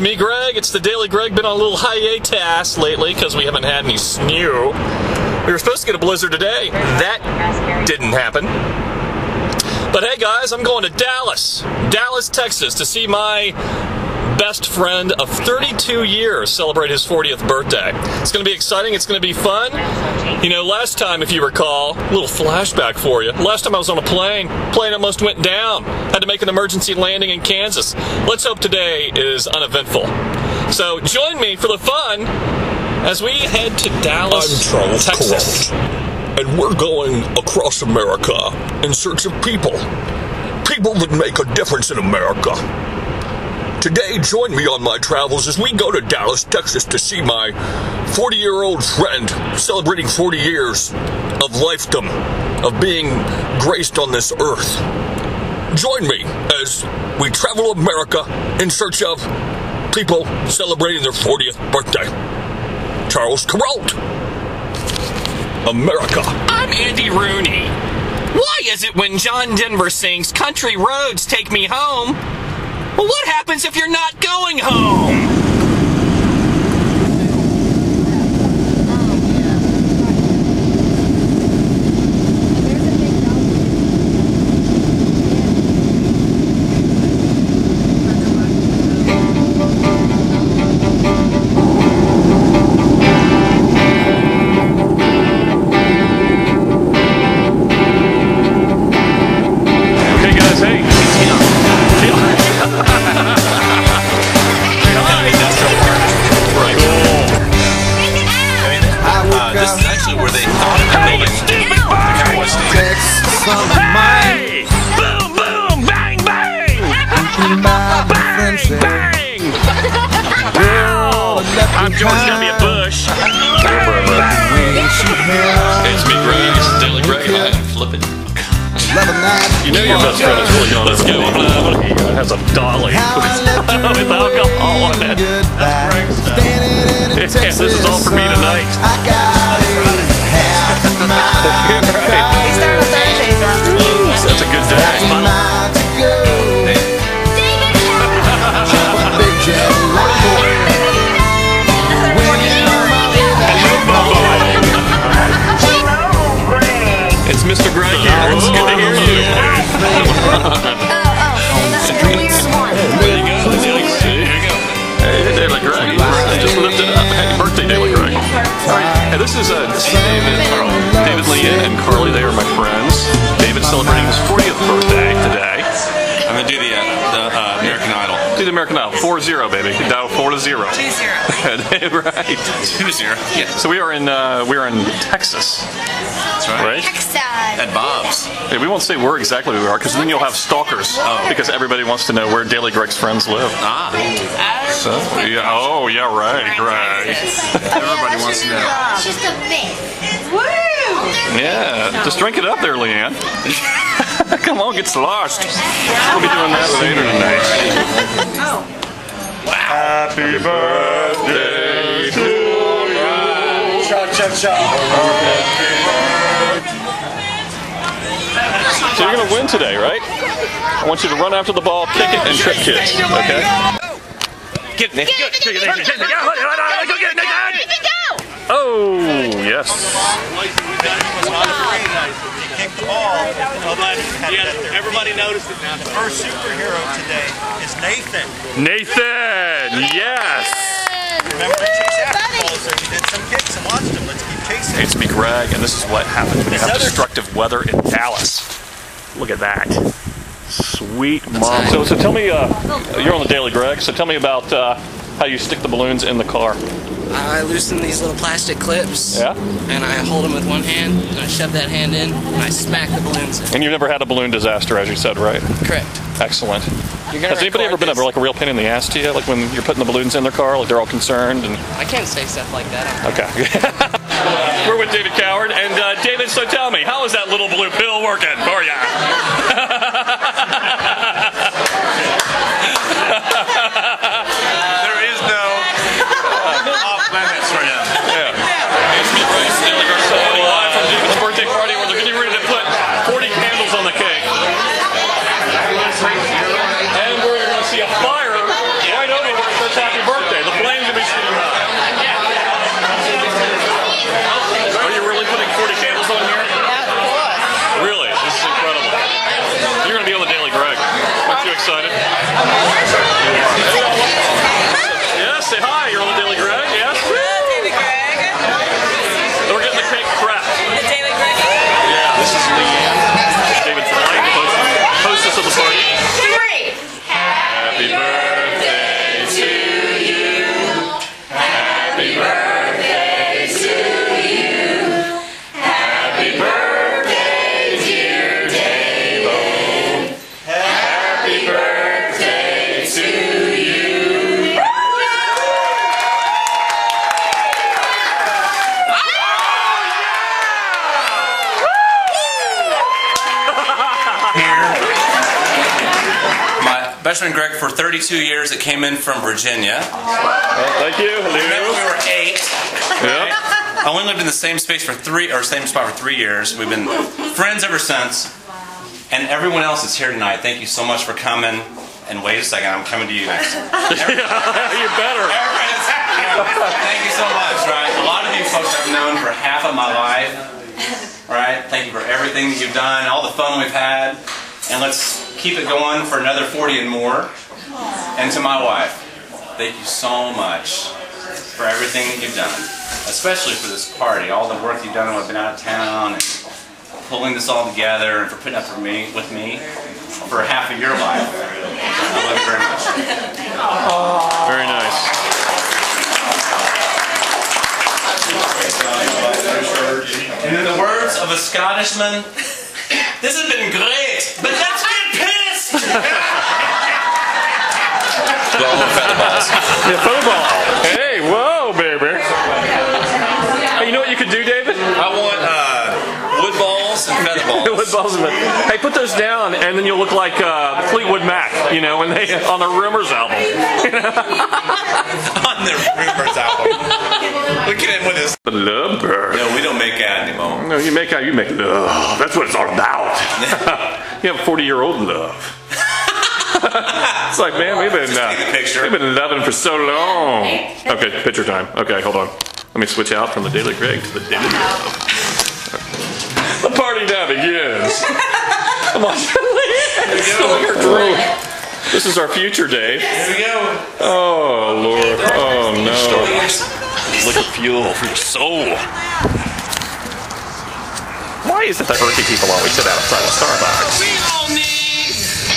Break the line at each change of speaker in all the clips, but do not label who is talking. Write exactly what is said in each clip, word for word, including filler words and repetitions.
me, Greg. It's the Daily Greg. Been on a little hiatus lately because we haven't had any snow. We were supposed to get a blizzard today. That didn't happen. But hey, guys, I'm going to Dallas, Dallas, Texas, to see my best friend of thirty-two years celebrate his fortieth birthday. It's going to be exciting. It's going to be fun. You know, last time, if you recall, a little flashback for you. Last time I was on a plane, plane almost went down. Had to make an emergency landing in Kansas. Let's hope today is uneventful. So join me for the fun as we head to Dallas,
I'm Charles
Texas.
Corralt, and we're going across America in search of people. People that make a difference in America. Today, join me on my travels as we go to Dallas, Texas to see my forty-year-old friend celebrating forty years of lifedom, of being graced on this earth. Join me as we travel America in search of people celebrating their fortieth birthday. Charles Corralt, America.
I'm Andy Rooney. Why is it when John Denver sings "Country Roads Take Me Home"? Well, what happens if you're not going home?
Hey, guys, hey. Hey! Boom, boom, bang, bang! Bang, bang! I'm George W. Bush. It's me, Greg. It's the Daily Greg. I'm flipping. You know your best friend is really gone. Let's go. It has a dolly with alcohol on it. Yeah, this is all for me tonight. That's a good day. It's Mister Greg here. It's good to hear you. There you go. There you go. Hey, Daily Greg. Just lifted up. Happy birthday, Daily Greg. Hey, this is uh, David, uh, David, Leanne, and Carly. They are my friends. David's celebrating his fortieth birthday today.
I'm gonna do the, uh, the uh, American Idol.
Do the American Idol. four zero, baby. Dial four to zero.
two zero.
Right.
two zero. Yeah.
So we are in uh, we are in Texas.
That's right.
Right?
Texas.
At Bob's.
Yeah, we won't say where exactly we are because then you'll have stalkers.
Oh.
Because everybody wants to know where Daily Greg's friends live.
Ah.
So, yeah. Oh, yeah. Right. Right.
Everybody wants to know.
Just a bit. Woo!
Yeah. Just drink it up there, Leanne. Come on, get lost. We'll be doing that later tonight.
Oh.
Happy birthday to you.
Cha cha cha.
So you're gonna win today, right? I want you to run after the ball, kick it, and trip kids. Okay?
Get it, Nick. Go get it, Nick. Go get it, Nick.
Oh, yes.
Kick the ball. Yeah, everybody noticed it now. The first superhero today is Nathan.
Nathan, yes.
Remember to chase after the ball, so you did some kicks and watched him. Let's keep chasing.
It's me, Greg, and this is what happens when you have destructive weather in Dallas. Look at that. Sweet mom. So, so tell me, uh, you're on the Daily Greg, so tell me about uh, how you stick the balloons in the car.
I loosen these little plastic clips,
Yeah?
and I hold them with one hand, and I shove that hand in, and I smack the balloons in.
And you've never had a balloon disaster, as you said, right?
Correct.
Excellent.
You're gonna
Has anybody ever been
record
a, like a real pain in the ass to you? Like when you're putting the balloons in their car, like they're all concerned? And
I can't say stuff like that.
okay. We're with David Coward, and uh, David, so tell me, how is that little blue pill working for you?
There is no off limits for him.
Yeah. It's me, Greg. Daily Greg, so live from David's birthday party where they're getting ready to put forty candles on the cake. And we're going to see a fire right over where it says happy
best friend Greg for thirty-two years. That came in from Virginia.
Well, thank you.
We met when we were eight.
Yep.
I only lived in the same space for three, or same spot for three years. We've been friends ever since. And everyone else that's here tonight, thank you so much for coming. And wait a second, I'm coming to you next.
You better.
Thank you so much, right? A lot of you folks I've known for half of my life, right? Thank you for everything that you've done, all the fun we've had, and let's keep it going for another forty and more. And to my wife, thank you so much for everything that you've done, especially for this party, all the work you've done when I've been out of town, and pulling this all together, and for putting up for me, with me for half of your life. I love you very much.
Very nice.
And in the words of a Scottishman, this has been great, but let's get pissed!
Yeah, football. Hey, whoa, baby. Hey, you know what you could do, David?
I want uh, wood balls and feather balls.
Wood balls and feather. Hey, put those down, and then you'll look like uh, Fleetwood Mac, you know, when they on the Rumors album.
On the Rumors album. Look at him with his
Love bird.
No, we don't make out anymore.
No, you make out. You make love. That's what it's all about. You have a forty-year-old love. It's like, man, we've been uh, we've been loving for so long. Okay, picture time. Okay, hold on. Let me switch out from the Daily Greg to the Daily Love. The party now begins. Come on, this is our future, Dave.
Here we go.
Oh Lord. Oh no. Look at fuel for your soul. Why is it that earthy people always sit outside of Starbucks?
We all need.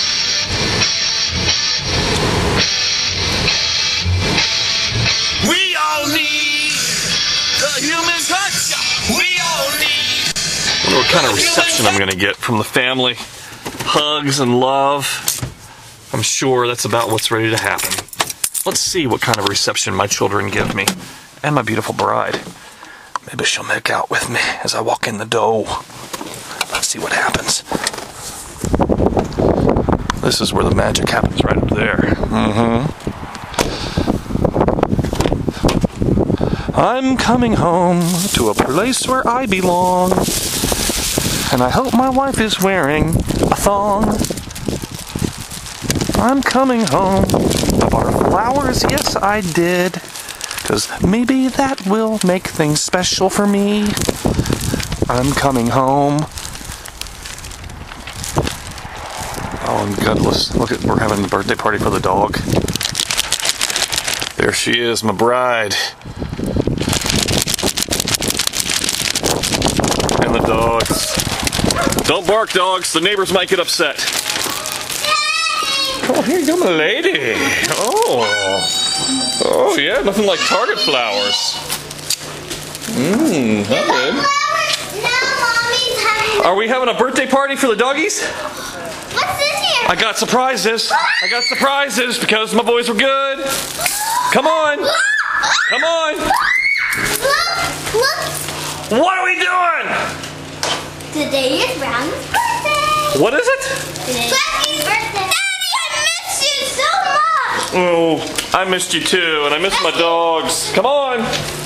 We all need the human touch. We all need.
I wonder what kind of reception I'm going to get from the family. Hugs and love. I'm sure that's about what's ready to happen. Let's see what kind of reception my children give me. And my beautiful bride. Maybe she'll make out with me as I walk in the door. Let's see what happens. This is where the magic happens, right up there. Mm-hmm. I'm coming home to a place where I belong. And I hope my wife is wearing a thong. I'm coming home. I bought her flowers, yes I did. Because maybe that will make things special for me. I'm coming home. Oh, I'm gutless. Look at, we're having a birthday party for the dog. There she is, my bride. And the dogs. Don't bark, dogs. The neighbors might get upset. Oh, here you go, my lady. Oh. Oh, yeah, nothing like Target flowers. Mmm, not good.
Now Mommy's having...
Are we having a birthday party for the doggies?
What's in here?
I got surprises. I got surprises because my boys were good. Come on. Come on.
Look, look.
What are we doing?
Today is Brownie's birthday.
What is it?
Today's Brownie's birthday. Daddy, I miss you so much.
Oh, I missed you too, and I missed my dogs. Come on.